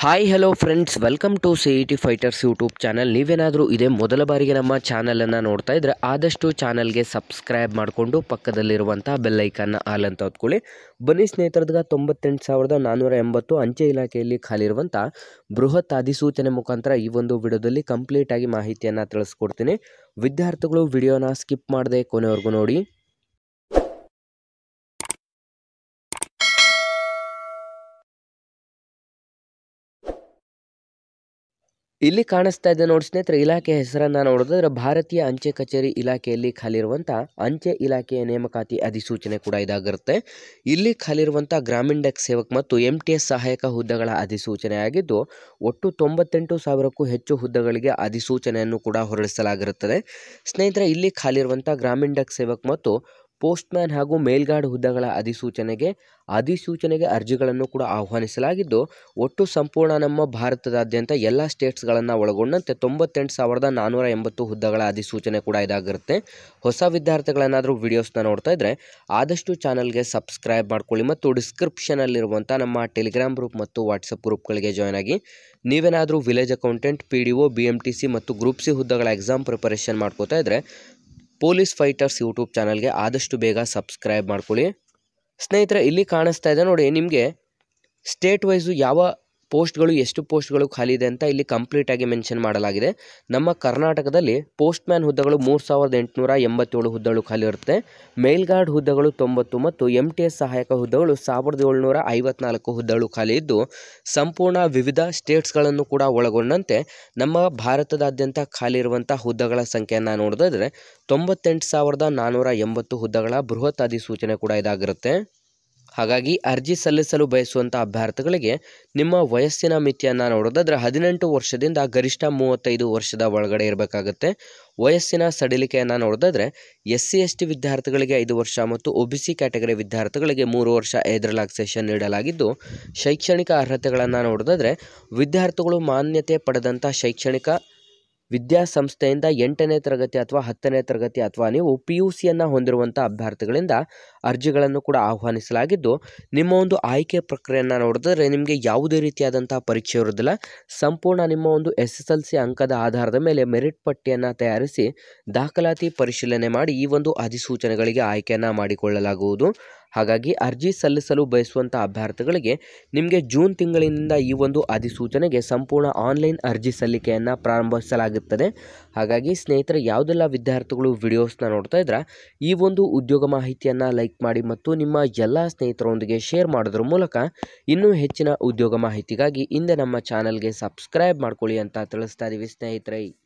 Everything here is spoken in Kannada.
Hi hello friends, welcome to CET fighters YouTube channel. ನೀವೇನಾದರೂ ಇದೇ ಮೊದಲ ಬಾರಿಗೆ ನಮ್ಮ ಚಾನಲನ್ನು ನೋಡ್ತಾ ಇದ್ದರೆ ಆದಷ್ಟು ಚಾನಲ್ಗೆ ಸಬ್ಸ್ಕ್ರೈಬ್ ಮಾಡಿಕೊಂಡು ಪಕ್ಕದಲ್ಲಿರುವಂಥ ಬೆಲ್ಲೈಕನ್ನ ಆಲ್ ಅಂತ ಹೊತ್ಕೊಳ್ಳಿ. ಬನ್ನಿ ಸ್ನೇಹಿತರದಾಗ 98,480 ಅಂಚೆ ಇಲಾಖೆಯಲ್ಲಿ ಖಾಲಿರುವಂಥ ಬೃಹತ್ ಅಧಿಸೂಚನೆ ಮುಖಾಂತರ ಈ ಒಂದು ವಿಡಿಯೋದಲ್ಲಿ ಕಂಪ್ಲೀಟಾಗಿ ಮಾಹಿತಿಯನ್ನು ತಿಳಿಸ್ಕೊಡ್ತೀನಿ. ವಿದ್ಯಾರ್ಥಿಗಳು ವಿಡಿಯೋನ ಸ್ಕಿಪ್ ಮಾಡದೆ ಕೊನೆವರೆಗೂ ನೋಡಿ. ಇಲ್ಲಿ ಕಾಣಿಸ್ತಾ ಇದೆ ನೋಡಿ ಸ್ನೇಹಿತರೆ, ಇಲಾಖೆ ಹೆಸರನ್ನು ನೋಡಿದ್ರೆ ಭಾರತೀಯ ಅಂಚೆ ಕಚೇರಿ ಇಲಾಖೆಯಲ್ಲಿ ಖಾಲಿರುವಂಥ ಅಂಚೆ ಇಲಾಖೆಯ ನೇಮಕಾತಿ ಅಧಿಸೂಚನೆ ಕೂಡ ಇದಾಗಿರುತ್ತೆ. ಇಲ್ಲಿ ಖಾಲಿರುವಂಥ ಗ್ರಾಮೀಣ ಡಾಕ್ ಸೇವಕ್ ಮತ್ತು MTS ಸಹಾಯಕ ಹುದ್ದೆಗಳ ಅಧಿಸೂಚನೆ ಆಗಿದ್ದು, ಒಟ್ಟು 98,000ಕ್ಕೂ ಹೆಚ್ಚು ಹುದ್ದೆಗಳಿಗೆ ಅಧಿಸೂಚನೆಯನ್ನು ಕೂಡ ಹೊರಡಿಸಲಾಗಿರುತ್ತದೆ. ಸ್ನೇಹಿತರೆ, ಇಲ್ಲಿ ಖಾಲಿರುವಂಥ ಗ್ರಾಮೀಣ ಡಾಕ್ ಸೇವಕ್ ಮತ್ತು ಪೋಸ್ಟ್ಮ್ಯಾನ್ ಹಾಗೂ ಮೇಲ್ಗಾರ್ಡ್ ಹುದ್ದೆಗಳ ಅಧಿಸೂಚನೆಗೆ ಅರ್ಜಿಗಳನ್ನು ಕೂಡ ಆಹ್ವಾನಿಸಲಾಗಿದ್ದು, ಒಟ್ಟು ಸಂಪೂರ್ಣ ನಮ್ಮ ಭಾರತದಾದ್ಯಂತ ಎಲ್ಲ ಸ್ಟೇಟ್ಸ್ಗಳನ್ನು ಒಳಗೊಂಡಂತೆ 98,480 ಹುದ್ದೆಗಳ ಅಧಿಸೂಚನೆ ಕೂಡ ಇದಾಗಿರುತ್ತೆ. ಹೊಸ ವಿದ್ಯಾರ್ಥಿಗಳೇನಾದರೂ ವಿಡಿಯೋಸ್ನ ನೋಡ್ತಾ ಇದ್ದರೆ ಆದಷ್ಟು ಚಾನಲ್ಗೆ ಸಬ್ಸ್ಕ್ರೈಬ್ ಮಾಡ್ಕೊಳ್ಳಿ ಮತ್ತು ಡಿಸ್ಕ್ರಿಪ್ಷನಲ್ಲಿರುವಂಥ ನಮ್ಮ ಟೆಲಿಗ್ರಾಮ್ ಗ್ರೂಪ್ ಮತ್ತು ವಾಟ್ಸಪ್ ಗ್ರೂಪ್ಗಳಿಗೆ ಜಾಯ್ನ್ ಆಗಿ. ನೀವೇನಾದರೂ ವಿಲೇಜ್ ಅಕೌಂಟೆಂಟ್, PDO, BMTC ಮತ್ತು ಗ್ರೂಪ್ C ಹುದ್ದೆಗಳ ಎಕ್ಸಾಮ್ ಪ್ರಿಪರೇಷನ್ ಮಾಡ್ಕೋತಾ ಇದ್ದರೆ ಪೊಲೀಸ್ ಫೈಟರ್ಸ್ ಯೂಟ್ಯೂಬ್ ಚಾನಲ್ಗೆ ಆದಷ್ಟು ಬೇಗ ಸಬ್ಸ್ಕ್ರೈಬ್ ಮಾಡ್ಕೊಳ್ಳಿ. ಸ್ನೇಹಿತರೆ, ಇಲ್ಲಿ ಕಾಣಿಸ್ತಾ ಇದೆ ನೋಡಿ, ನಿಮಗೆ ಸ್ಟೇಟ್ ವೈಸು ಯಾವ ಪೋಸ್ಟ್ಗಳು ಎಷ್ಟು ಪೋಸ್ಟ್ಗಳು ಖಾಲಿ ಇದೆ ಅಂತ ಇಲ್ಲಿ ಕಂಪ್ಲೀಟಾಗಿ ಮೆನ್ಷನ್ ಮಾಡಲಾಗಿದೆ. ನಮ್ಮ ಕರ್ನಾಟಕದಲ್ಲಿ ಪೋಸ್ಟ್ಮ್ಯಾನ್ ಹುದ್ದೆಗಳು 3,887 ಹುದ್ದೆಗಳು ಖಾಲಿ ಇರುತ್ತೆ. ಮೇಲ್ಗಾರ್ಡ್ ಹುದ್ದೆಗಳು 90 ಮತ್ತು MTS ಸಹಾಯಕ ಹುದ್ದೆಗಳು 1,754 ಹುದ್ದೆಗಳು ಖಾಲಿ ಇದ್ದು, ಸಂಪೂರ್ಣ ವಿವಿಧ ಸ್ಟೇಟ್ಸ್ಗಳನ್ನು ಕೂಡ ಒಳಗೊಂಡಂತೆ ನಮ್ಮ ಭಾರತದಾದ್ಯಂತ ಖಾಲಿ ಇರುವಂಥ ಹುದ್ದೆಗಳ ಸಂಖ್ಯೆಯನ್ನು ನೋಡಿದ್ರೆ 98,480 ಹುದ್ದೆಗಳ ಬೃಹತ್ ಅಧಿಸೂಚನೆ ಕೂಡ ಇದಾಗಿರುತ್ತೆ. ಹಾಗಾಗಿ ಅರ್ಜಿ ಸಲ್ಲಿಸಲು ಬಯಸುವಂಥ ಅಭ್ಯರ್ಥಿಗಳಿಗೆ ನಿಮ್ಮ ವಯಸ್ಸಿನ ಮಿತಿಯನ್ನು ನೋಡೋದಾದ್ರೆ 18 ವರ್ಷದಿಂದ ಗರಿಷ್ಠ 35 ವರ್ಷದ ಒಳಗಡೆ ಇರಬೇಕಾಗುತ್ತೆ. ವಯಸ್ಸಿನ ಸಡಿಲಿಕೆಯನ್ನು ನೋಡೋದಾದ್ರೆ SC ST ವಿದ್ಯಾರ್ಥಿಗಳಿಗೆ 5 ವರ್ಷ ಮತ್ತು OBC ಕ್ಯಾಟಗರಿ ವಿದ್ಯಾರ್ಥಿಗಳಿಗೆ 3 ವರ್ಷ ಏಜ್ ರಿಲ್ಯಾಕ್ಸೇಷನ್ ನೀಡಲಾಗಿದ್ದು, ಶೈಕ್ಷಣಿಕ ಅರ್ಹತೆಗಳನ್ನು ನೋಡೋದಾದ್ರೆ ವಿದ್ಯಾರ್ಥಿಗಳು ಮಾನ್ಯತೆ ಪಡೆದಂಥ ಶೈಕ್ಷಣಿಕ ವಿದ್ಯಾಸಂಸ್ಥೆಯಿಂದ 8ನೇ ತರಗತಿ ಅಥವಾ 10ನೇ ತರಗತಿ ಅಥವಾ ನೀವು PUCಯನ್ನು ಹೊಂದಿರುವಂಥ ಅಭ್ಯರ್ಥಿಗಳಿಂದ ಅರ್ಜಿಗಳನ್ನು ಕೂಡ ಆಹ್ವಾನಿಸಲಾಗಿದ್ದು, ನಿಮ್ಮ ಒಂದು ಆಯ್ಕೆ ಪ್ರಕ್ರಿಯೆಯನ್ನು ನೋಡಿದ್ರೆ ನಿಮಗೆ ಯಾವುದೇ ರೀತಿಯಾದಂಥ ಪರೀಕ್ಷೆ ಇರೋದಿಲ್ಲ. ಸಂಪೂರ್ಣ ನಿಮ್ಮ ಒಂದು SSLC ಅಂಕದ ಆಧಾರದ ಮೇಲೆ ಮೆರಿಟ್ ಪಟ್ಟಿಯನ್ನು ತಯಾರಿಸಿ ದಾಖಲಾತಿ ಪರಿಶೀಲನೆ ಮಾಡಿ ಈ ಒಂದು ಅಧಿಸೂಚನೆಗಳಿಗೆ ಆಯ್ಕೆಯನ್ನು ಮಾಡಿಕೊಳ್ಳಲಾಗುವುದು. ಹಾಗಾಗಿ ಅರ್ಜಿ ಸಲ್ಲಿಸಲು ಬಯಸುವಂಥ ಅಭ್ಯರ್ಥಿಗಳಿಗೆ ನಿಮಗೆ ಜೂನ್ ತಿಂಗಳಿನಿಂದ ಈ ಒಂದು ಅಧಿಸೂಚನೆಗೆ ಸಂಪೂರ್ಣ ಆನ್ಲೈನ್ ಅರ್ಜಿ ಸಲ್ಲಿಕೆಯನ್ನು ಪ್ರಾರಂಭಿಸಲಾಗುತ್ತದೆ. ಹಾಗಾಗಿ ಸ್ನೇಹಿತರೆ, ಯಾವುದೆಲ್ಲ ವಿದ್ಯಾರ್ಥಿಗಳು ವಿಡಿಯೋಸ್ನ ನೋಡ್ತಾ ಇದ್ರೆ ಈ ಒಂದು ಉದ್ಯೋಗ ಮಾಹಿತಿಯನ್ನು ಲೈಕ್ ಮಾಡಿ ಮತ್ತು ನಿಮ್ಮ ಎಲ್ಲ ಸ್ನೇಹಿತರೊಂದಿಗೆ ಶೇರ್ ಮಾಡೋದ್ರ ಮೂಲಕ ಇನ್ನೂ ಹೆಚ್ಚಿನ ಉದ್ಯೋಗ ಮಾಹಿತಿಗಾಗಿ ಹಿಂದೆ ನಮ್ಮ ಚಾನಲ್ಗೆ ಸಬ್ಸ್ಕ್ರೈಬ್ ಮಾಡ್ಕೊಳ್ಳಿ ಅಂತ ತಿಳಿಸ್ತಾ ಇದ್ದೀವಿ ಸ್ನೇಹಿತರೆ.